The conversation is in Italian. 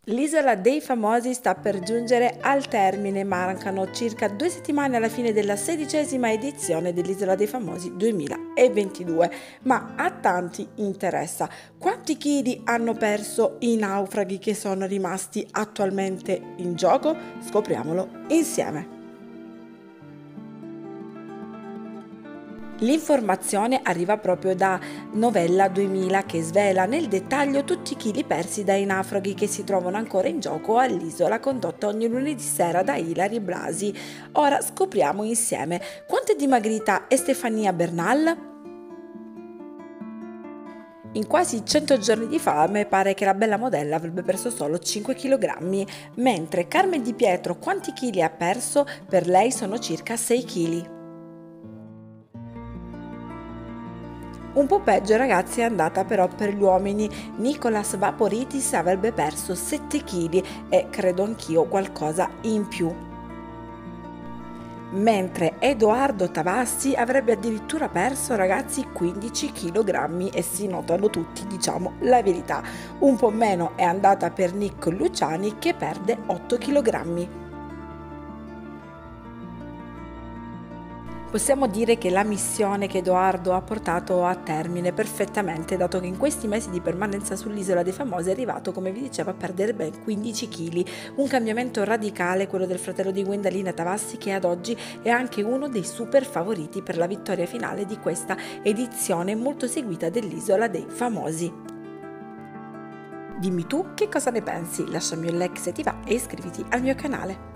L'isola dei famosi sta per giungere al termine, mancano circa 2 settimane alla fine della 16ª edizione dell'Isola dei Famosi 2022, ma a tanti interessa. Quanti chili hanno perso i naufraghi che sono rimasti attualmente in gioco? Scopriamolo insieme. L'informazione arriva proprio da Novella 2000 che svela nel dettaglio tutti i chili persi dai naufraghi che si trovano ancora in gioco all'isola, condotta ogni lunedì sera da Ilari Blasi. Ora scopriamo insieme quanto è dimagrita Estefania Bernal. In quasi 100 giorni di fame pare che la bella modella avrebbe perso solo 5 kg, mentre Carmen Di Pietro quanti chili ha perso? Per lei sono circa 6 kg. Un po' peggio ragazzi è andata però per gli uomini. Nicolas Vaporitis avrebbe perso 7 kg e credo anch'io qualcosa in più. Mentre Edoardo Tavassi avrebbe addirittura perso ragazzi 15 kg e si notano tutti, diciamo la verità. Un po' meno è andata per Nick Luciani che perde 8 kg. Possiamo dire che la missione che Edoardo ha portato a termine perfettamente, dato che in questi mesi di permanenza sull'Isola dei Famosi è arrivato, come vi dicevo, a perdere ben 15 kg. Un cambiamento radicale, quello del fratello di Gwendalina Tavassi, che ad oggi è anche uno dei super favoriti per la vittoria finale di questa edizione molto seguita dell'Isola dei Famosi. Dimmi tu che cosa ne pensi, lasciami un like se ti va e iscriviti al mio canale.